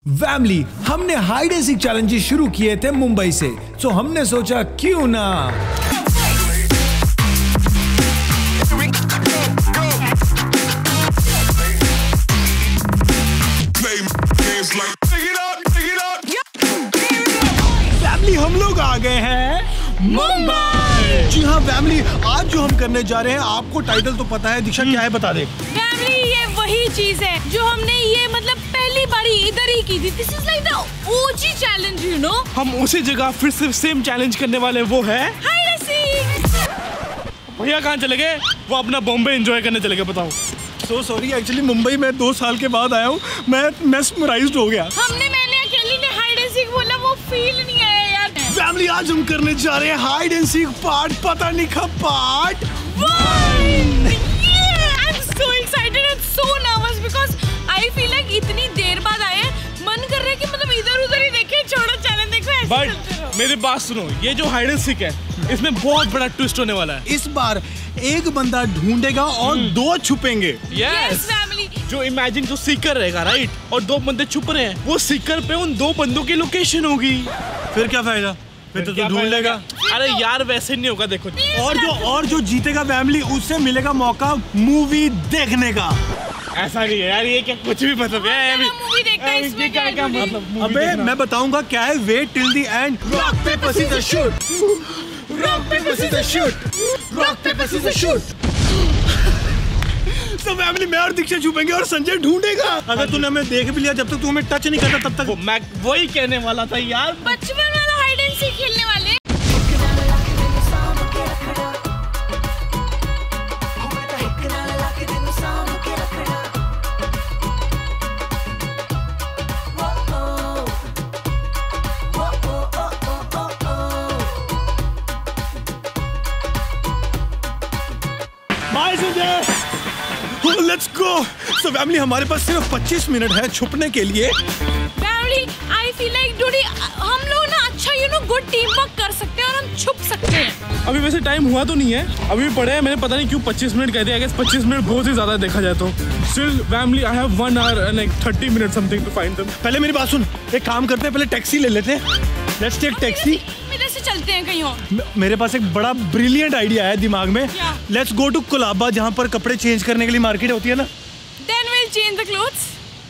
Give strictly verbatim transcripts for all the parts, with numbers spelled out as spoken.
Family, हमने hide and seek challenges शुरू किए थे मुंबई से, तो हमने सोचा क्यों ना फैमिली हम लोग आ गए हैं मुंबई। जी हाँ फैमिली, आज जो हम करने जा रहे हैं आपको टाइटल तो पता है। दीक्षा क्या है बता दे। फैमिली ये वही चीज है जो हमने ये मतलब पहली बारी इधर ही की थी। This is like the OG challenge, you know. हम उसी जगह फिर से सेम चैलेंज करने वाले, वो है हाइड एंड सीक। भैया कहाँ चले गए? वो अपना बॉम्बे एंजॉय करने चले गए। बताओ। सो सॉरी, एक्चुअली मुंबई में दो साल के बाद आया हूँ, मैं मेस्मराइज्ड हो गया। हमने मैंने अकेली ने हाइड एंड सीक बोला, वो फील नहीं आया यार। फैमिली आज हम करने जा रहे हैं हाइड एंड सीक पार्ट पता नहीं कब part one. I am so excited and so nervous because I feel like इतनी देर बाद आए, मन कर रहा है कि मतलब इधर उधर ही देखे, छोड़ो चैलेंज देखो ऐसे। बट मेरी बात सुनो, ये जो हाइड एंड सीक है इसमें बहुत बड़ा ट्विस्ट होने वाला है। इस बार एक बंदा ढूंढेगा और दो छुपेंगे। Yes family. जो इमेजिन जो सीकर रहेगा राइट, और दो बंदे छुप रहे हैं, वो सीकर पे उन दो बंदों की लोकेशन होगी। फिर क्या फायदा? फिर तो तू ढूंढ लेगा। अरे यार वैसे नहीं होगा, देखो। और जो और जो जीतेगा फैमिली, उससे मिलेगा मौका मूवी देखने का। ऐसा नहीं है यार, ये क्या कुछ भी मतलब है। मूवी देखता है इसमें क्या क्या मतलब? अबे मैं बताऊंगा क्या है। Wait till the end. Rock paper scissor shoot, rock paper scissor shoot, rock paper scissor shoot. तो फैमिली मैं और दीक्षा छुपेंगे और संजय ढूंढेगा। अगर तूने हमें देख भी लिया, जब तक तू हमें टच नहीं करता तब तक वो, मैं वही कहने वाला था यार। बचपन वाला हाइड एंड सीक खेलने वाले। Bye Sanjay, let's go. So family हमारे पास सिर्फ पच्चीस मिनट है छुपने के लिए। Family I feel like dude हम लोग ना अच्छा you know good team work कर सकते हैं और हम छुप सकते हैं। अभी वैसे टाइम हुआ तो नहीं है, अभी भी पड़े हैं। मैंने पता नहीं क्यों पच्चीस मिनट कहते हैं। पच्चीस मिनट बहुत ही ज्यादा देखा जाए तो। Still family I have one hour and like thirty minute something to find them. पहले मेरी बात सुन, एक काम करते हैं, पहले टैक्सी ले लेते हैं। Let's take taxi. इधर से चलते हैं कहीं और। मेरे पास एक बड़ा ब्रिलियंट आइडिया है दिमाग में। लेट्स गो टू कोलाबा, जहाँ पर कपड़े चेंज करने के लिए मार्केट होती है ना। Then we'll change the clothes.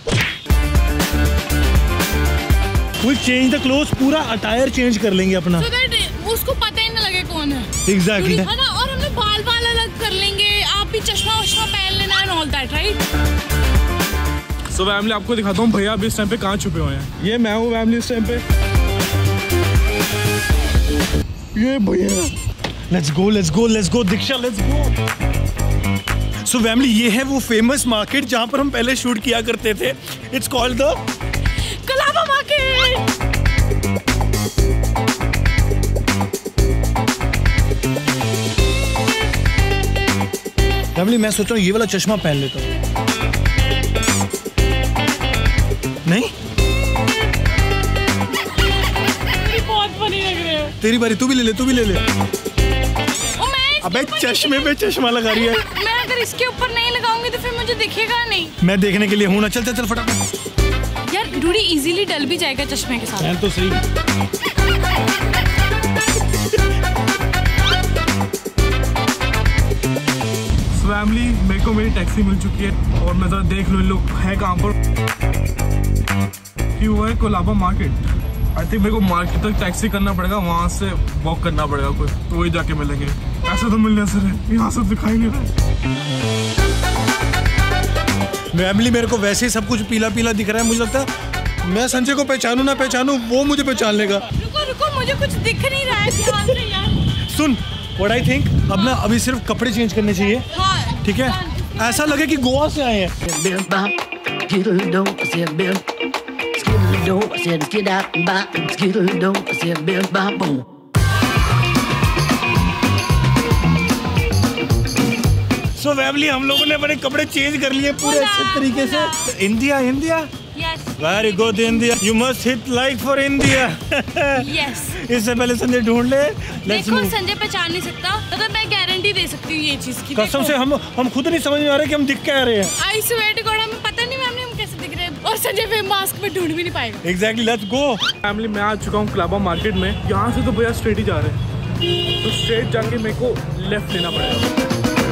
We'll change the clothes, पूरा अटायर चेंज कर लेंगे अपना। So that उसको पता ही ना लगे कौन है। Exactly. है ना, और हम लोग बाल बाल अलग कर लेंगे, आप भी चश्मा वश्मा पहन लेना and all that, right? So family आपको दिखाता हूँ भैया अभी इस टाइम पे कहाँ छुपे हुए हैं। ये मैं हूँ फैमिली इस टाइम पे। ये भैया। Let's go, let's go, let's go, Diksha, let's go. So family ये है वो फेमस मार्केट जहाँ पर हम पहले शूट किया करते थे। It's called the Colaba market. Family मैं सोच रहा हूँ ये वाला चश्मा पहन लेता हूँ। नहीं? बहुत फनी लग रहे हो। तेरी बारी, तू भी ले ले, तू भी ले ले। ओ मैं अबे चश्मे पे चश्मा लगा रही है। मैं अगर इसके ऊपर नहीं लगाऊंगी तो फिर मुझे दिखेगा नहीं। मैं देखने के लिए हूँ ना। चल चल चल फटाफट। यार डूडी इजीली डल भी जाएगा चश्मे के साथ। तो सही। फैमिली मेरे को मेरी टैक्सी मिल चुकी है और मैं जरा देख लूँ इन लोग है कहाँ पर। कि वो है कोलाबा मार्केट। आई थिंक मेरे को मार्केट तक टैक्सी करना पड़ेगा, वहाँ से वॉक करना पड़ेगा कुछ, तो वही जाके मिलेंगे। ऐसा तो मिलने से है, यहाँ सब दिखाई नहीं रहा। फैमिली मेरे को वैसे ही सब कुछ पीला पीला दिख रहा है। मुझे लगता है मैं संजय को पहचानू ना पहचानू, वो मुझे पहचान लेगा। रुको रुको, मुझे कुछ दिख नहीं रहा है ध्यान से यार। सुन व्हाट आई थिंक, अब ना अभी सिर्फ कपड़े चेंज करने चाहिए। हाँ, ठीक है, ऐसा लगे कि गोवा से आए हैं। सो फैमिली हम लोगों ने अपने कपड़े चेंज कर लिए पूरे अच्छे तरीके से। India India very good India, you must hit like for India. Yes. इससे पहले संजय ढूंढ ले। देखो संजय पहचान नहीं सकता, मतलब मैं गारंटी दे सकती हूँ ये चीज की। कसम से हम हम खुद नहीं समझ में आ रहे कि हम दिख क्या रहे हैं। आई स्वेयर टू गॉड, हमें पता नहीं मैम हम कैसे दिख रहे हैं। और संजय फिर मास्क में ढूंढ भी नहीं पाएगा। Exactly, let's go. फैमिली मैं आ चुका हूँ कोलाबा मार्केट में। यहाँ से तो भैया स्ट्रेट ही जा रहे हैं, तो स्ट्रेट जाके मेरे को लेफ्ट लेना पड़ेगा।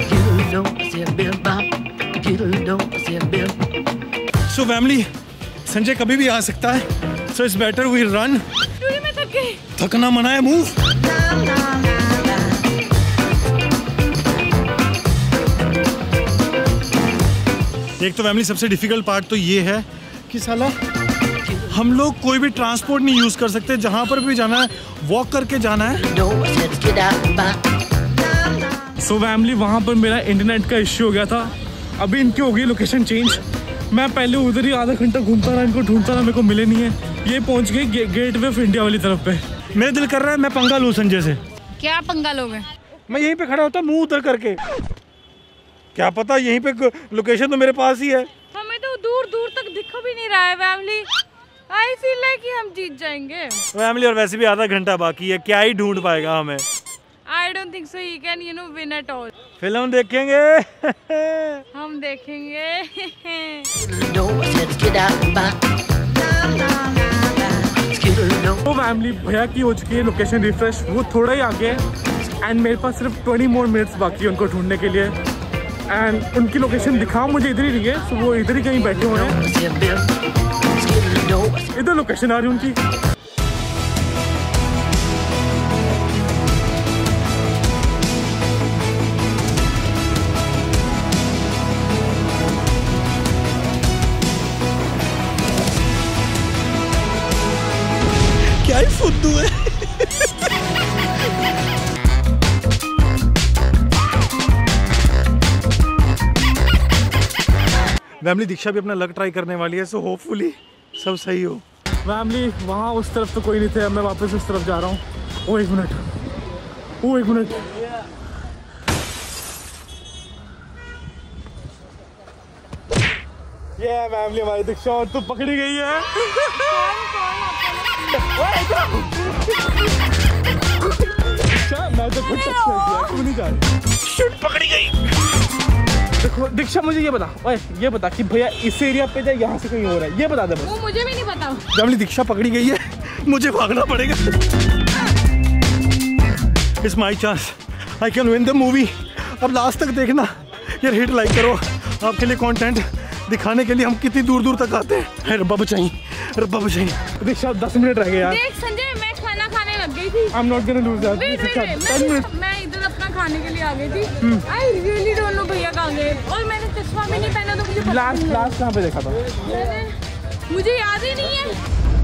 सो फैमिली, संजय कभी भी आ सकता है, so it's better we run. मैं थक गई। थकना मना है, मूव। एक तो फैमिली सबसे डिफिकल्ट पार्ट तो ये है कि साला हम लोग कोई भी ट्रांसपोर्ट नहीं यूज कर सकते। जहां पर भी जाना है वॉक करके जाना है। सो फैमिली वहाँ पर मेरा इंटरनेट का इश्यू हो गया था, अभी इनकी हो गई लोकेशन चेंज। मैं पहले उधर ही आधा घंटा घूमता रहा, इनको ढूंढता रहा, मेरे को मिले नहीं है। ये पहुंच गए गे, गेट वे ऑफ इंडिया वाली तरफ पे। मेरा दिल कर रहा है मैं पंगा लूं संजय से। क्या पंगा लोगे? मैं यहीं पे खड़ा होता मुंह उधर करके, क्या पता यहीं पे लोकेशन तो मेरे पास ही है। हमें तो दूर दूर तक दिख भी नहीं रहा है फैमिली। आई फील लाइक कि हम जीत जाएंगे फैमिली, और वैसे भी आधा घंटा बाकी है, क्या ही ढूंढ पाएगा हमें। I don't think so he can, you know, win at all. Film देखेंगे। हम देखेंगे। तो फैमिली भैया की हो चुकी है लोकेशन रिफ्रेश, वो थोड़ा ही आगे है एंड मेरे पास सिर्फ ट्वेंटी मोर मिनट्स बाकी है उनको ढूंढने के लिए। एंड उनकी लोकेशन दिखा मुझे इधर ही नहीं है, तो वो इधर ही कहीं बैठे हुए हैं। इधर लोकेशन आ रही है उनकी। क्या ही फुद्दू है। फैमिली दीक्षा भी अपना लक ट्राई करने वाली है, सो होपफुली सब सही हो। फैमिली वहाँ उस तरफ तो कोई नहीं थे, अब मैं वापस उस तरफ जा रहा हूँ। ओ एक मिनट, ओ एक मिनट, ये फैमिली हमारी दीक्षा और तो पकड़ी गई है। मैं तो खुद टच कर दिया, तू नहीं जा रही। शिट, पकड़ी गई। देखो दीक्षा मुझे ये बता, ओए ये बता कि भैया इस एरिया पे जा, यहाँ से कहीं हो रहा है, ये बता दे। वो मुझे भी नहीं पता। फैमिली दीक्षा पकड़ी गई है, मुझे भागना पड़ेगा। It's my chance, I can win the movie. अब लास्ट तक देखना यार, हिट लाइक करो। आपके लिए कंटेंट दिखाने के लिए हम कितनी दूर दूर तक आते हैं। रब्बा बचाई, रब्बा बचाई। दीक्षा दस मिनट रह गए यार। देख संजय, मैं खाना खाने लग गई थी। I'm not gonna lose that. Wait, wait, wait. मैं, मैं इधर अपना खाने के लिए आ गई थी। I really don't know भैया कहाँ गए, और मैंने चश्मा भी नहीं पहना, तो मुझे पता लास्ट नहीं है। लास्ट कहाँ पे देखा था? मैंने, मुझे याद ही नहीं है।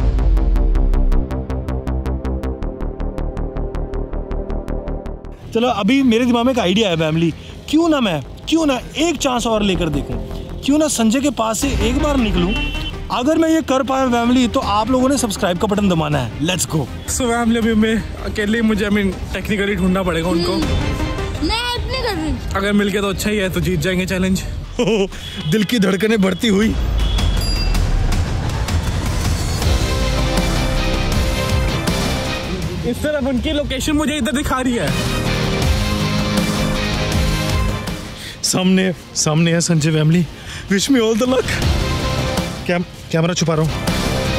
चलो अभी मेरे दिमाग में एक आइडिया है फैमिली, क्यों ना मैं क्यों ना एक चांस और लेकर देखूं, क्यों ना संजय के पास से एक बार निकलूं। अगर मैं ये कर पाया फैमिली, तो आप लोगों ने सब्सक्राइब का बटन दबाना है। Let's go. सो फैमिली अभी मैं अकेले, मुझे आई मीन टेक्निकली ढूंढना पड़ेगा उनको। मैं इतनी कर रही हूँ। अगर मिल गया तो अच्छा ही है, तो जीत जाएंगे चैलेंज। दिल की धड़कनें बढ़ती हुई। इस तरफ उनकी लोकेशन मुझे इधर दिखा रही है। सामने सामने है Sanjay family. Wish me all the luck. Cam camera छुपा रहा हूँ।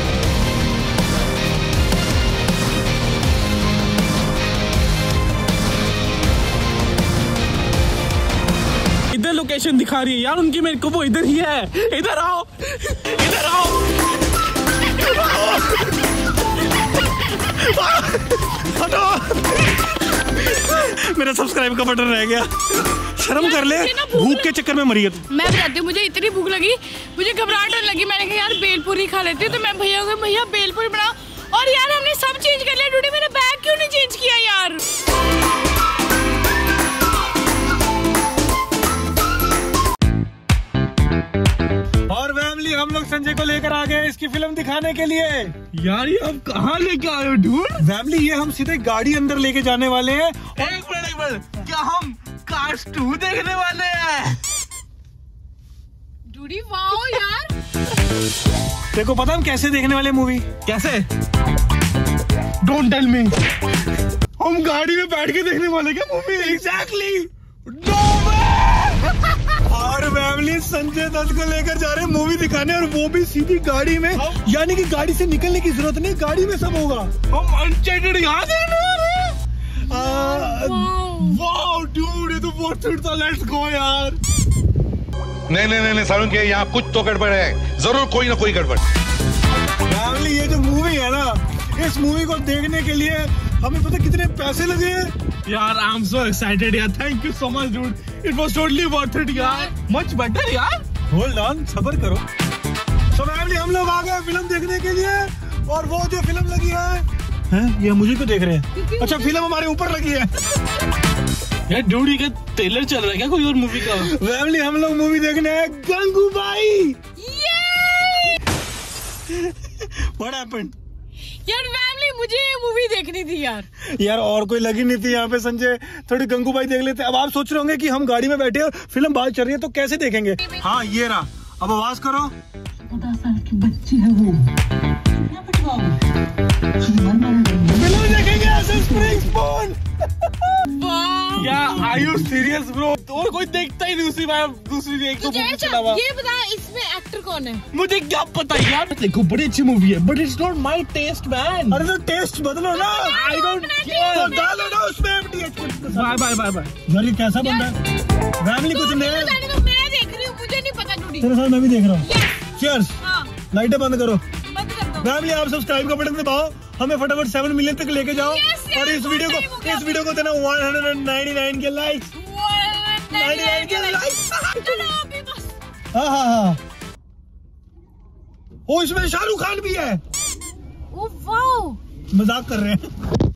इधर लोकेशन दिखा रही है यार उनकी, मेरे को वो इधर ही है। इधर आओ, इधर आओ, हटो। मेरा सब्सक्राइब का बटन रह गया। शर्म कर ले, भूख के चक्कर में मरी है तू। मैं बताती हूँ, मुझे इतनी भूख लगी, मुझे घबराहट होने लगी। मैंने कहा यार बेलपूरी खा लेती हूँ, तो मैं भैया को, भैया बेलपूरी बनाओ। और यार हमने सब चेंज कर लिया। डूडी मैंने बैग क्यों नहीं चेंज किया यार? और फैमिली हम लोग संजय को लेकर आ गए इसकी फिल्म दिखाने के लिए। यार ये आप कहाँ लेके आए हो ढूंढ? फैमिली ये हम सीधे गाड़ी अंदर लेके जाने वाले हैं। एक मिनट एक मिनट, क्या हम कार्स टू देखने वाले हैं? डूडी वाओ यार। देखो पता हम कैसे देखने वाले मूवी? कैसे? Don't tell me. हम गाड़ी में बैठ के देखने वाले क्या मूवी? एग्जैक्टली। और फैमिली फैमिली संजय दत्त को लेकर जा रहे हैं मूवी दिखाने, और वो भी सीधी गाड़ी में। यानी कि गाड़ी से निकलने की जरूरत नहीं, गाड़ी में सब होगा। हम अनचेटेड यहाँ से वाओ डूड, ये तो बहुत हिट था। लेट्स गो यार। नहीं नहीं नहीं सारुण के यहाँ कुछ तो गड़बड़ है, जरूर कोई ना कोई गड़बड़। फैमिली ये जो मूवी है ना, इस मूवी को देखने के लिए हमें पता कितने पैसे लगे हैं यार। आई एम सो एक्साइटेड यार, thank you so much dude, it was totally worth it यार, मच बेटर यार। होल्ड ऑन, सब्र करो। सो फैमिली हम लोग आ गए फिल्म देखने के लिए, और वो जो फिल्म लगी है, हैं? ये मुझे क्यों देख रहे हैं? अच्छा फिल्म हमारे ऊपर लगी है यार। डूड का ट्रेलर चल रहा है क्या कोई और मूवी का? फैमिली हम लोग मूवी देखने हैं गंगूबाई। What happened? यार फैमिली मुझे ये मूवी देखनी थी यार। यार और कोई लगी नहीं थी यहाँ पे संजय, थोड़ी गंगूबाई देख लेते। अब आप सोच रहे होंगे कि हम गाड़ी में बैठे हैं, फिल्म बाहर चल रही है, तो कैसे देखेंगे? हाँ ये रहा, अब आवाज करो। चौदह साल की बच्ची है वो, फिल्म देखेंगे ऐसे स्प्रिंग स्पून। क्या आर यू सीरियस ब्रो? और कोई देखता ही नहीं उसी बार दूसरी एक तो तुझे मूवी अच्छा, चला हुआ। ये बता इसमें एक्टर कौन है? मुझे क्या पता यार। देखो बड़ी अच्छी मूवी है, but it's not my taste man. अरे तो टेस्ट बदलो ना। आई डोंट तो केयर। डालो ना उसमें एमटीएच कुछ। Bye bye bye bye. यार ये कैसा बन रहा है? फैमिली कुछ नया। तो मैं देख रही हूँ, मुझे नहीं पता डूडी। तेरे साथ मैं भी देख रहा हूँ। Yes, cheers. हाँ, लाइटें बंद करो। बंद कर दो। फैमिली आप सब्सक्राइब का बटन दबाओ, हमें फटाफट सेवन मिलियन तक लेके जाओ। Yes, yes, और इस वीडियो बहुत को time हो इस वीडियो को देना one hundred ninety nine K likes. Ninety nine K likes. चलो अभी बस। हाँ हाँ हाँ। ओ इसमें शाहरुख खान भी है। ओ वाओ, मजाक कर रहे हैं।